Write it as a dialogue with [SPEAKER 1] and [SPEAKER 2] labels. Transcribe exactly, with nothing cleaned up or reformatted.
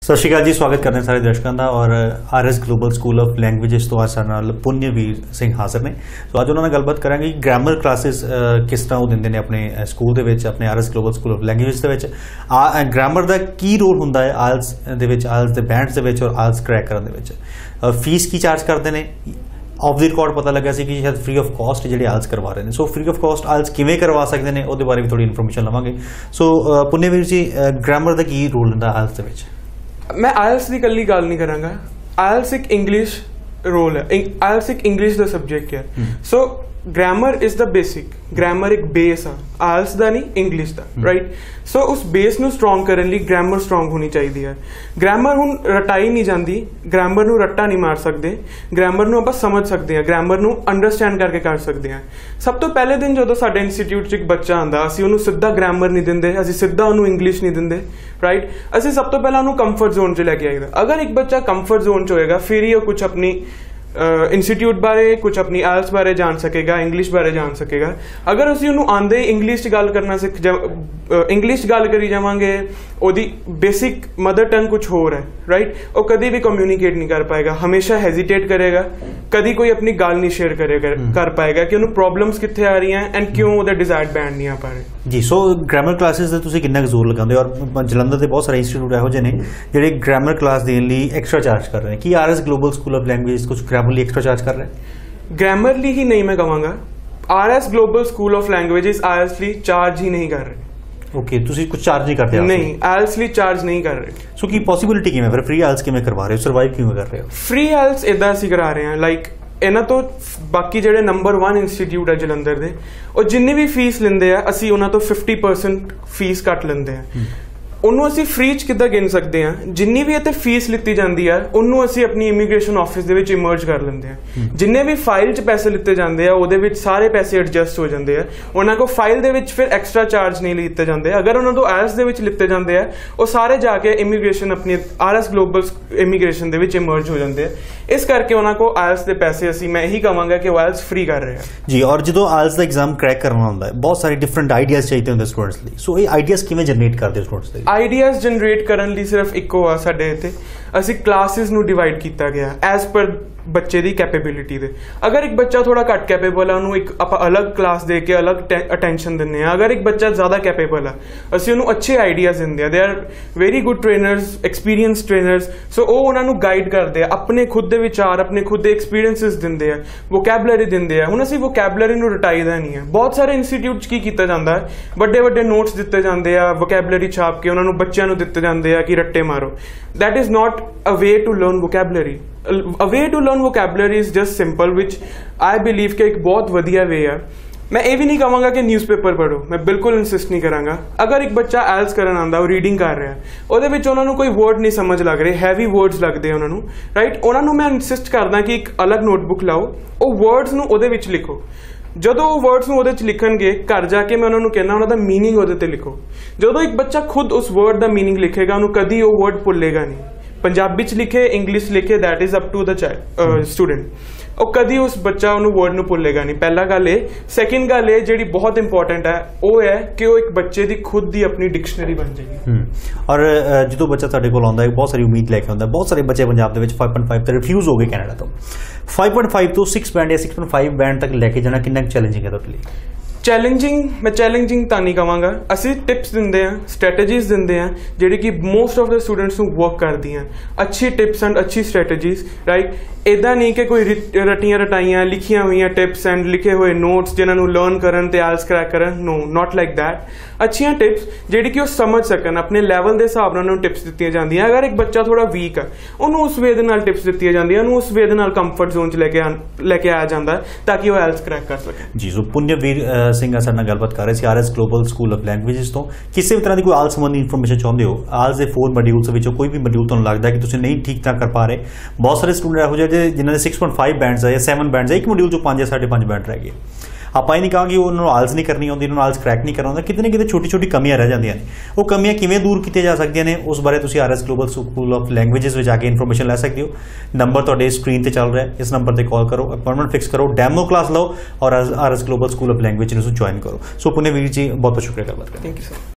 [SPEAKER 1] सत श्री अकाल जी, स्वागत करते हैं सारे दर्शकों का। और R S global school of languages तो आज सारे पुण्यवीर सिंह हाजिर ने। तो आज उन्होंने गलबात करांगे कि ग्रामर क्लासेस किस तरह वो देंगे ने अपने स्कूल दे विच, अपने R S global school of languages दे विच। ग्रामर का की रोल होंदा है आयल्स दे विच, आयल्स दे बैंड्स दे विच और आयल्स क्रैक करन दे विच। फीस की चार्ज करते हैं, ऑफ द रिकॉर्ड पता लगा सी कि शायद फ्री ऑफ कॉस्ट ਜਿਹੜੇ आयल्स करवा रहे हैं। So free of cost IELTS किवें करवा सकते हैं ਉਹਦੇ ਬਾਰੇ भी थोड़ी इन्फॉर्मेशन लवांगे। सो पुण्यवीर जी, ग्रामर का की रोल होंदा आयल्स दे विच?
[SPEAKER 2] मैं आयल्स की कल्ली गल नहीं करांगा। आयल्स एक इंग्लिश रोल है, आयल्स एक इंग्लिश का सब्जेक्ट है। So grammar is the basic, grammar एक बेस आ, आयल्स का नहीं इंग्लिश का, राइट। सो उस बेस ਨੂੰ स्ट्रोंग करने ਲਈ ग्रामर स्ट्रोंग होनी चाहिए है। ग्रामर ਹੁਣ रटाई नहीं जाती, ग्रामर ਨੂੰ ਰੱਟਾ नहीं मार सकते, ग्रामर ਨੂੰ ਆਪਾਂ समझ सकते हैं, ग्रामर ਨੂੰ अंडरस्टैंड करके कर सकते हैं। सब तो पहले दिन जो ਸਾਡੇ इंस्टीट्यूट ਚ ਇੱਕ ਬੱਚਾ ਆਂਦਾ, ਅਸੀਂ ਉਹਨੂੰ ਸਿੱਧਾ ग्रामर नहीं ਦਿੰਦੇ, ਅਸੀਂ ਸਿੱਧਾ ਉਹਨੂੰ ਇੰਗਲਿਸ਼ नहीं ਦਿੰਦੇ, राइट। ਅਸੀਂ ਸਭ ਤੋਂ ਪਹਿਲਾਂ ਉਹਨੂੰ ਕੰਫਰਟ ਜ਼ੋਨ ਚ ਲੈ ਕੇ ਆਈਦਾ। अगर एक बच्चा कंफर्ट जोन ਚ ਹੋਏਗਾ ਫਿਰ ਹੀ ਉਹ ਕੁਝ ਆਪਣੀ इंस्टीट्यूट uh, बारे कुछ अपनी आयल्स बारे जान सकेगा, इंग्लिश बारे जान सकेगा। अगर असी उन्होंने आंदे इंग्लिश गल करना सिख इंग्लिश गल करी जावांगे, ओदी बेसिक मदर टंग कुछ होर है, राइट। वो कभी भी कम्यूनीकेट नहीं कर पाएगा, हमेशा हेजिटेट करेगा, कभी कोई अपनी गल नहीं शेयर करेगा कर पाएगा कि उन्होंने प्रॉब्लम्स कित्थे आ रही हैं एंड क्यों वो डिजायर्ड बैंड नहीं आ पा रहे
[SPEAKER 1] जी। सो ग्रामर क्लासेस का तुसीं कितना जोर लगाते हो? और जलंधर के बहुत सारे इंस्टीट्यूट ਇਹੋ ਜਿਹੇ ਨੇ ਜਿਹੜੇ ग्रामर क्लास देने ਲਈ एक्स्ट्रा चार्ज कर रहे हैं। कि R S global school of language कुछ ग्रामरली एक्स्ट्रा चार्ज कर रहे हैं?
[SPEAKER 2] ग्रामरली ही नहीं मैं कहूँगा, R S global school of languages आयल्सली चार्ज ही नहीं कर रहे।
[SPEAKER 1] ओके, तुसी कुछ चार्ज नहीं करते?
[SPEAKER 2] नहीं, आयल्सली चार्ज नहीं कर रहे।
[SPEAKER 1] सो की पॉसिबिलिटी किवें फिर फ्री आयल्स किवें करवा रहे हो, सर्वाइव किवें कर रहे हो?
[SPEAKER 2] फ्री आयल्स इदां ਅਸੀਂ करा रहे हैं, लाइक ਇਹਨਾਂ ਤੋਂ ਬਾਕੀ ਜਿਹੜੇ ਨੰਬਰ वन ਇੰਸਟੀਟਿਊਟ ਹੈ ਜਲੰਧਰ ਦੇ, ਉਹ ਜਿੰਨੀ ਵੀ ਫੀਸ ਲੈਂਦੇ ਆ ਅਸੀਂ ਉਹਨਾਂ ਤੋਂ फिफ्टी परसेंट ਫੀਸ ਕੱਟ ਲੈਂਦੇ ਆ। ਉਹਨੂੰ ਅਸੀਂ ਫ੍ਰੀ ਚ ਕਿੱਦਾਂ ਗਿਣ ਸਕਦੇ ਆ? ਜਿੰਨੀ ਵੀ ਇੱਥੇ ਫੀਸ ਲਿੱਤੀ ਜਾਂਦੀ ਆ ਉਹਨੂੰ ਅਸੀਂ ਆਪਣੀ ਇਮੀਗ੍ਰੇਸ਼ਨ ਆਫਿਸ ਦੇ ਵਿੱਚ ਇਮਰਜ ਕਰ ਲੈਂਦੇ ਆ। ਜਿੰਨੇ ਵੀ ਫਾਈਲ ਚ ਪੈਸੇ ਲਿੱਤੇ ਜਾਂਦੇ ਆ ਉਹਦੇ ਵਿੱਚ ਸਾਰੇ ਪੈਸੇ ਐਡਜਸਟ ਹੋ ਜਾਂਦੇ ਆ। ਉਹਨਾਂ ਕੋ ਫਾਈਲ ਦੇ ਵਿੱਚ ਫਿਰ ਐਕਸਟਰਾ ਚਾਰਜ ਨਹੀਂ ਲਿੱਤੇ ਜਾਂਦੇ। ਅਗਰ ਉਹਨਾਂ ਤੋਂ ਆਇਲਸ ਦੇ ਵਿੱਚ ਲਿੱਤੇ ਜਾਂਦੇ ਆ ਉਹ ਸਾਰੇ ਜਾ ਕੇ ਇਮੀਗ੍ਰੇਸ਼ਨ ਆਪਣੀ ਆਰ ਐਸ ਗਲੋਬਲ ਇਮੀਗ੍ਰੇਸ਼ਨ ਦੇ ਵਿੱਚ ਇਮਰਜ ਹੋ ਜਾਂਦੇ ਆ। ਇਸ ਕਰਕੇ ਉਹਨਾਂ ਕੋ ਆਇਲਸ ਦੇ ਪੈਸੇ ਅਸੀਂ ਮੈਂ ਇਹੀ ਕਹਾਂਗਾ ਕਿ ਉਹ ਆਇਲਸ ਫ੍ਰੀ ਕਰ ਰਹੇ ਆ
[SPEAKER 1] ਜੀ। ਔਰ ਜਦੋਂ ਆਇਲਸ ਦਾ ਐਗਜ਼ਾਮ ਕ੍ਰੈਕ ਕਰਨਾ ਹੁੰਦਾ ਹੈ ਬਹੁਤ ਸਾਰੇ ਡਿਫਰੈਂਟ ਆਈਡੀਆਜ਼ ਚਾਹੀਦੇ ਹੁੰਦੇ ਸਟੂਡੈਂਟਸ ਲਈ। ਸੋ ਇਹ ਆਈਡੀਆਜ਼ ਕਿਵੇਂ ਜਨਰੇਟ ਕਰਦੇ ਸਟੂਡੈਂਟਸ ਲਈ?
[SPEAKER 2] ਆਈਡੀਆਜ਼ ਜਨਰੇਟ ਕਰਨ ਲਈ ਸਿਰਫ ਇੱਕੋ ਆ ਸਾਡੇ ਇੱਥੇ, ਅਸੀਂ ਕਲਾਸਿਸ ਨੂੰ ਡਿਵਾਈਡ ਕੀਤਾ ਗਿਆ ਐਜ਼ ਪਰ ਬੱਚੇ ਦੀ ਕੈਪੇਬਿਲਿਟੀ ਦੇ। ਅਗਰ ਇੱਕ ਬੱਚਾ ਥੋੜਾ ਘੱਟ ਕੈਪੇਬਲ ਆ ਉਹਨੂੰ ਇੱਕ ਆਪਾਂ ਅਲੱਗ ਕਲਾਸ ਦੇ ਕੇ ਅਲੱਗ ਅਟੈਂਸ਼ਨ ਦਿੰਦੇ ਆ। ਅਗਰ ਇੱਕ ਬੱਚਾ ਜ਼ਿਆਦਾ ਕੈਪੇਬਲ ਆ ਅਸੀਂ ਉਹਨੂੰ ਅੱਛੇ ਆਈਡੀਆਜ਼ ਦਿੰਦੇ ਆ। They are very good trainers, experience trainers. So ਉਹ ਉਹਨਾਂ ਨੂੰ ਗਾਈਡ ਕਰਦੇ ਆ, ਆਪਣੇ ਖੁਦ ਦੇ ਵਿਚਾਰ, ਆਪਣੇ ਖੁਦ ਦੇ ਐਕਸਪੀਰੀਅੰਸਿਸ ਦਿੰਦੇ ਆ, ਵੋਕੈਬਲਰੀ ਦਿੰਦੇ ਆ। ਹੁਣ ਅਸੀਂ ਵੋਕੈਬਲਰੀ ਨੂੰ ਰਟਾਈਦਾ ਨਹੀਂ ਹੈ। ਬਹੁਤ ਸਾਰੇ ਇੰਸਟੀਟਿਊਟ 'ਚ ਕੀ ਕੀਤਾ ਜਾਂਦਾ ਹੈ, ਵੱਡੇ ਵੱਡੇ ਨੋਟਸ ਦਿੱਤੇ ਜਾਂਦੇ ਆ, ਵੋਕੈਬਲਰੀ ਛਾਪ ਕੇ ਉਹਨਾਂ ਨੂੰ ਬੱਚਿਆਂ ਨੂੰ ਦਿੱਤੇ ਜਾਂਦੇ ਆ ਕਿ ਰੱਟੇ ਮਾਰੋ। That is not a way to learn vocabulary. A way to learn vocabulary is just simple, which I believe कि एक बहुत वधिया वे है। मैं ये भी नहीं कहूँगा कि न्यूज़पेपर पढ़ो, मैं बिल्कुल इंसिस्ट नहीं करांगा। अगर एक बच्चा आयल्स करन आंदा, वो रीडिंग कर रहा है, ਉਹਦੇ ਵਿੱਚ ਉਹਨਾਂ ਨੂੰ ਕੋਈ वर्ड नहीं समझ लग रहे, हैवी वर्ड्स लगते ਉਹਨਾਂ ਨੂੰ, राइट। ਉਹਨਾਂ ਨੂੰ मैं इंसिस्ट करदा कि एक अलग नोटबुक लाओ, ਉਹ वर्ड्स ਨੂੰ ਉਹਦੇ ਵਿੱਚ ਲਿਖੋ। ਜਦੋਂ ਉਹ ਵਰਡਸ ਨੂੰ ਉਹਦੇ ਚ ਲਿਖਣਗੇ ਘਰ ਜਾ ਕੇ ਮੈਂ ਉਹਨਾਂ ਨੂੰ ਕਹਿਣਾ ਉਹਨਾਂ ਦਾ ਮੀਨਿੰਗ ਉਹਦੇ ਤੇ ਲਿਖੋ। ਜਦੋਂ ਇੱਕ ਬੱਚਾ ਖੁਦ ਉਸ ਵਰਡ ਦਾ ਮੀਨਿੰਗ ਲਿਖੇਗਾ ਉਹਨੂੰ ਕਦੀ ਉਹ ਵਰਡ ਭੁੱਲੇਗਾ ਨਹੀਂ। ਪੰਜਾਬੀ ਚ ਲਿਖੇ, ਇੰਗਲਿਸ਼ ਲਿਖੇ, that is up to the student. ਉਹ ਕਦੀ ਉਸ ਬੱਚਾ ਉਹਨੂੰ ਵਰਡ ਨੂੰ ਭੁੱਲੇਗਾ ਨਹੀਂ। ਪਹਿਲਾ ਗੱਲ ਇਹ। ਸੈਕਿੰਡ ਗੱਲ ਇਹ ਜਿਹੜੀ ਬਹੁਤ ਇੰਪੋਰਟੈਂਟ ਹੈ ਉਹ ਹੈ ਕਿ ਉਹ ਇੱਕ ਬੱਚੇ ਦੀ ਖੁਦ ਦੀ ਆਪਣੀ ਡਿਕਸ਼ਨਰੀ ਬਣ ਜਾਏਗੀ।
[SPEAKER 1] ਔਰ ਜਦੋਂ ਬੱਚਾ ਸਾਡੇ ਕੋਲ ਆਉਂਦਾ ਹੈ ਬਹੁਤ ਸਾਰੀ ਉਮੀਦ ਲੈ ਕੇ ਆਉਂਦਾ। ਬਹੁਤ ਸਾਰੇ ਬੱਚੇ ਪੰਜਾਬ ਦੇ ਵਿੱਚ फाइव पॉइंट फाइव ਤੇ ਰਿਫਿਊਜ਼ ਹੋ ਗਏ ਕੈਨੇਡਾ ਤੋਂ। फाइव पॉइंट फाइव ਤੋਂ सिक्स ਬੈਂਡ ਜਾਂ सिक्स पॉइंट फाइव ਬੈਂਡ ਤੱਕ ਲੈ ਕੇ ਜਾਣਾ ਕਿੰਨਾ ਚੈਲੰਜਿੰਗ ਹੈ ਤੁਹਾਡੇ ਲਈ? ਚੈਲੰਜਿੰਗ ਮੈਂ ਚੈਲੰਜਿੰਗ ਤਾਂ ਨਹੀਂ ਕਹਾਂਗਾ। ਅਸੀਂ ਟਿਪਸ ਦਿੰਦੇ ਹਾਂ, ਸਟ੍ਰੈਟਜੀਜ਼ ਦਿੰਦੇ ਹਾਂ ਜਿਹੜੀ ਕਿ ਮੋਸਟ ਆਫ ਦ ਸਟੂਡੈਂਟਸ ਨੂੰ ਵਰਕ ਕਰਦੀਆਂ। ਅੱਛੀ ਟਿਪਸ ਐਂਡ ਅੱਛੀ ਸਟ੍ਰੈਟਜੀਜ਼, ਰਾਈਟ। ਇੱਦਾਂ ਨਹੀਂ ਕਿ ਕੋਈ ਰਟੀਆਂ ਰਟਾਈਆਂ ਲਿਖੀਆਂ ਹੋਈਆਂ ਟਿਪਸ ਐਂਡ ਲਿਖੇ ਹੋਏ ਨੋਟਸ ਜਿਹਨਾਂ ਨੂੰ ਲਰਨ ਕਰਨ ਤੇ ਆਇਲਸ ਕਰੈਕ ਕਰਨ। No, not like that. ਅੱਛੀਆਂ ਟਿਪਸ ਜਿਹੜੀ ਕਿ ਉਹ ਸਮਝ ਸਕਣ, ਆਪਣੇ ਲੈਵਲ ਦੇ ਹਿਸਾਬ ਨਾਲ ਉਹਨੂੰ ਟਿਪਸ ਦਿੱਤੀਆਂ ਜਾਂਦੀਆਂ। ਅਗਰ ਇੱਕ ਬੱਚਾ ਥੋੜਾ ਵੀਕ ਆ ਉਹਨੂੰ ਉਸ ਵੇ ਦੇ ਨਾਲ ਟਿਪਸ ਦਿੱਤੀਆਂ ਜਾਂਦੀਆਂ, ਉਹਨੂੰ ਉਸ ਵੇ ਦੇ ਨਾਲ ਕੰਫਰਟ ਜ਼ੋਨ 'ਚ ਲੈ ਕੇ ਲੈ ਕੇ ਆਇਆ ਜਾਂਦਾ ਤਾਂ ਕਿ ਉਹ ਆਇਲਸ ਕਰੈਕ ਕਰ ਸਕੇ ਜੀ। ਸੋ ਪੁण्यवीर ਸਿੰਘ ਆ ਸਾਡੇ ਨਾਲ ਗੱਲਬਾਤ ਕਰ ਰਹੇ ਸੀ R S global school of languages ਤੋਂ। ਕਿਸੇ ਵੀ ਤਰ੍ਹਾਂ ਦੀ ਕੋਈ ਆਇਲਸ ਸੰਬੰਧੀ ਇਨਫੋਰਮੇਸ਼ਨ ਚਾਹੁੰਦੇ ਹੋ, ਆਇਲਸ ਦੇ ਫੋਰ ਮੋਡਿਊਲਸ ਵਿੱਚੋਂ ਕੋਈ ਵੀ ਮੋਡਿਊਲ ਤੁਹਾਨੂੰ ਲੱਗਦਾ ਕਿ ਤੁਸੀਂ ਨਹੀਂ ਠੀਕ ਤਰ੍ਹਾਂ ਕਰ ਪਾ ਰਹੇ। ਬਹੁਤ ਸਾਰੇ ਸਟੂਡੈਂਟ ਇਹੋ ਜਿਹੇ ਜਿਨ੍ਹਾਂ ਦੇ सिक्स पॉइंट फाइव ਬੈਂਡਸ ਆ ਜਾਂ ਸੈਵਨ ਬੈਂਡਸ ਆ, ਇੱਕ ਮੋਡਿਊਲ 'ਚੋਂ ਪੰਜ ਜਾਂ ਸਾਢੇ ਪੰਜ ਬੈਂਡ ਰਹਿ ਗਏ। ਆਪਾਂ ਇਹ ਨਹੀਂ ਕਹਾਂਗੇ ਉਹਨਾਂ ਨੂੰ ਆਇਲਸ ਨਹੀਂ ਕਰਨੀ ਆਉਂਦੀ, ਉਹਨਾਂ ਨੂੰ ਆਇਲਸ ਕਰੈਕ ਨਹੀਂ ਕਰਨਾ ਆਉਂਦਾ। ਕਿਤੇ ਨਾ ਕਿਤੇ ਛੋਟੀ ਛੋਟੀ ਕਮੀਆਂ ਰਹਿ ਜਾਂਦੀਆਂ ਨੇ। ਉਹ ਕਮੀਆਂ ਕਿਵੇਂ ਦੂਰ ਕੀਤੀਆਂ ਜਾ ਸਕਦੀਆਂ ਨੇ ਉਸ ਬਾਰੇ ਤੁਸੀਂ R S global school of languages ਵਿੱਚ ਆ ਕੇ ਇਨਫੋਰਮੇਸ਼ਨ ਲੈ ਸਕਦੇ ਹੋ। ਨੰਬਰ ਤੁਹਾਡੇ ਸਕਰੀਨ ਤੇ ਚੱਲ ਰਿਹਾ, ਇਸ ਨੰਬਰ ਤੇ ਕਾਲ ਕਰੋ, ਅਪਾਇੰਟਮੈਂਟ ਫਿਕਸ ਕਰੋ, ਡੈਮੋ ਕਲਾਸ ਲਓ ਔਰ R S global school of languages ਨੂੰ ਜੁਆਇਨ ਕਰੋ। ਸੋ ਪੁण्यवीर ਜੀ ਬਹੁਤ ਬਹੁਤ ਸ਼ੁਕਰੀਆ ਗੱਲਬਾਤ ਕਰਨ।
[SPEAKER 2] Thank you sir.